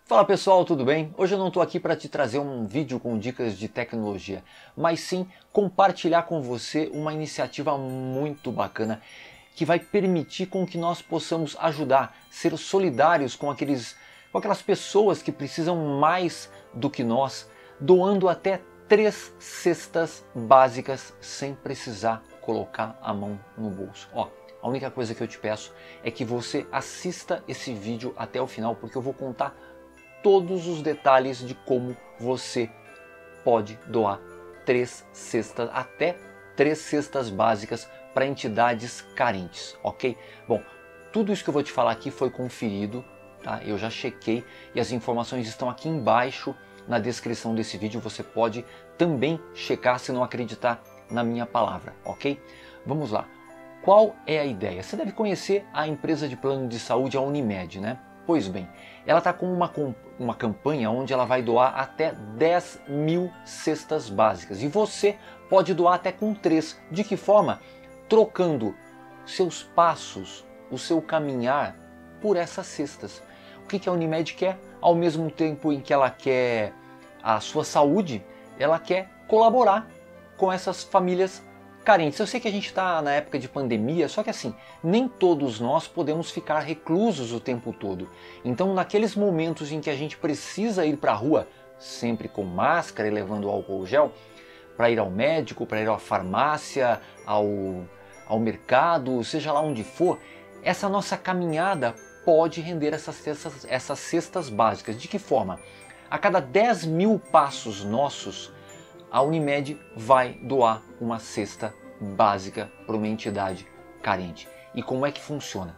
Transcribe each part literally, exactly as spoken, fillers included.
Fala pessoal, tudo bem? Hoje eu não estou aqui para te trazer um vídeo com dicas de tecnologia, mas sim compartilhar com você uma iniciativa muito bacana que vai permitir com que nós possamos ajudar, ser solidários com, aqueles, com aquelas pessoas que precisam mais do que nós, doando até três cestas básicas sem precisar colocar a mão no bolso. Ó, a única coisa que eu te peço é que você assista esse vídeo até o final, porque eu vou contar todos os detalhes de como você pode doar três cestas, até três cestas básicas para entidades carentes, ok? Bom, tudo isso que eu vou te falar aqui foi conferido, tá? Eu já chequei e as informações estão aqui embaixo na descrição desse vídeo. Você pode também checar se não acreditar na minha palavra, ok? Vamos lá. Qual é a ideia? Você deve conhecer a empresa de plano de saúde, a Unimed, né? Pois bem, ela está com uma, uma campanha onde ela vai doar até dez mil cestas básicas. E você pode doar até com três. De que forma? Trocando seus passos, o seu caminhar por essas cestas. O que a Unimed quer? Ao mesmo tempo em que ela quer a sua saúde, ela quer colaborar com essas famílias carentes. Eu sei que a gente está na época de pandemia, só que assim, nem todos nós podemos ficar reclusos o tempo todo. Então, naqueles momentos em que a gente precisa ir para a rua, sempre com máscara e levando álcool gel, para ir ao médico, para ir à farmácia, ao, ao mercado, seja lá onde for, essa nossa caminhada pode render essas cestas, essas cestas básicas. De que forma? A cada dez mil passos nossos, a Unimed vai doar uma cesta básica para uma entidade carente. E como é que funciona?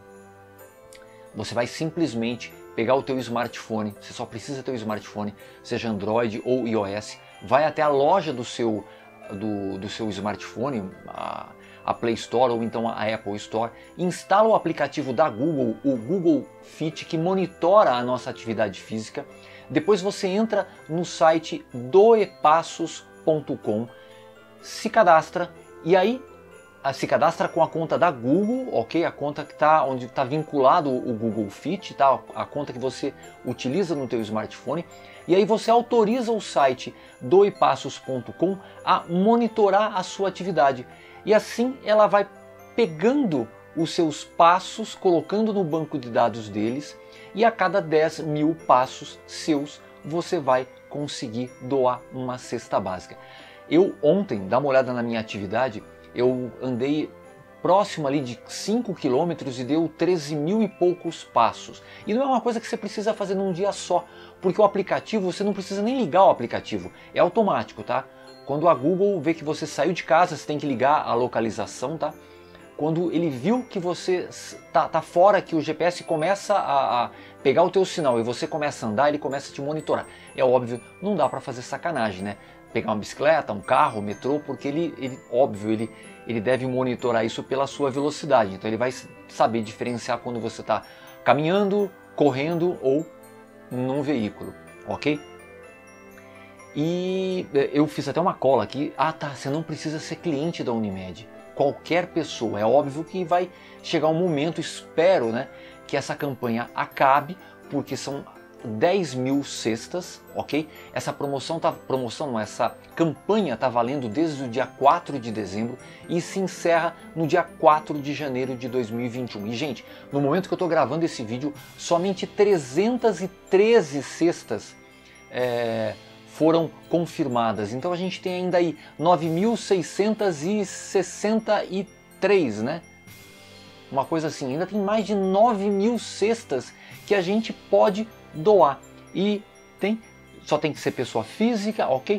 Você vai simplesmente pegar o teu smartphone, você só precisa ter o smartphone, seja Android ou iOS, vai até a loja do seu, do, do seu smartphone, a, a Play Store ou então a Apple Store, instala o aplicativo da Google, o Google Fit, que monitora a nossa atividade física. Depois você entra no site doepassos ponto com, se cadastra e aí se cadastra com a conta da Google, ok? A conta que está onde está vinculado o Google Fit, tá? A conta que você utiliza no teu smartphone, e aí você autoriza o site doepassos ponto com a monitorar a sua atividade, e assim ela vai pegando os seus passos, colocando no banco de dados deles, e a cada dez mil passos seus você vai conseguir doar uma cesta básica. Eu ontem, dá uma olhada na minha atividade, eu andei próximo ali de cinco quilômetros e deu treze mil e poucos passos. E não é uma coisa que você precisa fazer num dia só, porque o aplicativo, você não precisa nem ligar o aplicativo, é automático, tá? Quando a Google vê que você saiu de casa, você tem que ligar a localização, tá? Quando ele viu que você tá, tá fora, que o G P S começa a, a pegar o teu sinal e você começa a andar, ele começa a te monitorar. É óbvio, não dá para fazer sacanagem, né? Pegar uma bicicleta, um carro, um metrô, porque ele, ele óbvio, ele, ele deve monitorar isso pela sua velocidade. Então ele vai saber diferenciar quando você está caminhando, correndo ou num veículo, ok? E eu fiz até uma cola aqui. Ah tá, você não precisa ser cliente da Unimed. Qualquer pessoa. É óbvio que vai chegar um momento, espero, né, que essa campanha acabe, porque são dez mil cestas, ok? Essa promoção, tá, promoção não, essa campanha está valendo desde o dia quatro de dezembro e se encerra no dia quatro de janeiro de dois mil e vinte e um. E gente, no momento que eu estou gravando esse vídeo, somente trezentas e treze cestas é, foram confirmadas. Então a gente tem ainda aí nove mil seiscentas e sessenta e três, né? Uma coisa assim, ainda tem mais de nove mil cestas que a gente pode doar. E tem, só tem que ser pessoa física, ok?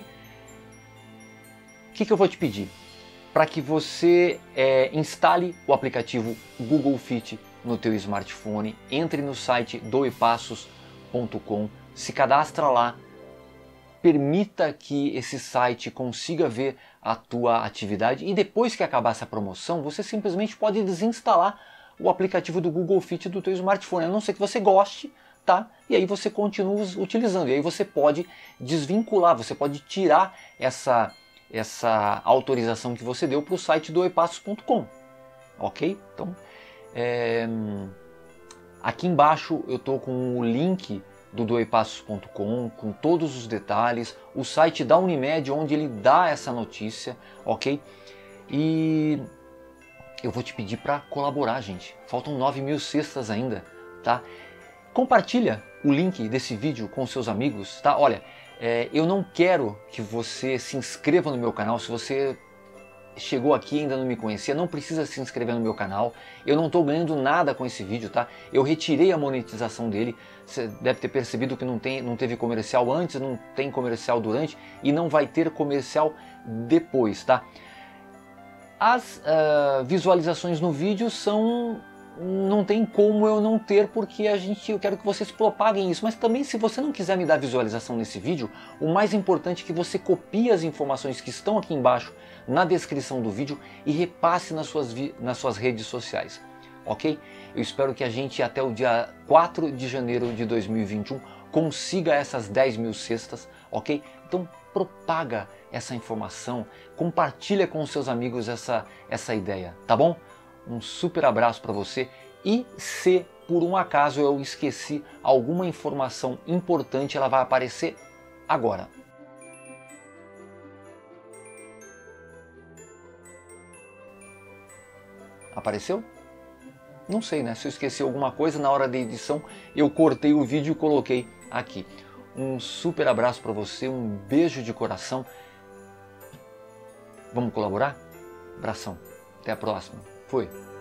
O que, que eu vou te pedir? Para que você é, instale o aplicativo Google Fit no teu smartphone, entre no site doepassos ponto com, se cadastra lá, permita que esse site consiga ver a tua atividade e depois que acabar essa promoção, você simplesmente pode desinstalar o aplicativo do Google Fit do teu smartphone, a não ser que você goste, tá? E aí você continua utilizando, e aí você pode desvincular, você pode tirar essa, essa autorização que você deu para o site doepassos ponto com, ok? Então, é... aqui embaixo eu estou com o link do doe passos ponto com, com todos os detalhes, o site da Unimed, onde ele dá essa notícia, ok? E eu vou te pedir para colaborar, gente. Faltam nove mil cestas ainda, tá? Compartilha o link desse vídeo com seus amigos, tá? Olha, é, eu não quero que você se inscreva no meu canal. Se você chegou aqui e ainda não me conhecia, não precisa se inscrever no meu canal. Eu não estou ganhando nada com esse vídeo, tá? Eu retirei a monetização dele. Você deve ter percebido que não, tem, não teve comercial antes, não tem comercial durante e não vai ter comercial depois, tá? As uh, visualizações no vídeo são... não tem como eu não ter, porque a gente, eu quero que vocês propaguem isso. Mas também, se você não quiser me dar visualização nesse vídeo, o mais importante é que você copie as informações que estão aqui embaixo na descrição do vídeo e repasse nas suas, nas suas redes sociais, ok? Eu espero que a gente até o dia quatro de janeiro de dois mil e vinte e um consiga essas dez mil cestas, ok? Então propaga essa informação, compartilha com os seus amigos essa, essa ideia, tá bom? Um super abraço para você, e se por um acaso eu esqueci alguma informação importante, ela vai aparecer agora. Apareceu? Não sei, né? Se eu esqueci alguma coisa na hora da edição, eu cortei o vídeo e coloquei aqui. Um super abraço para você, um beijo de coração. Vamos colaborar? Abração. Até a próxima. Fui.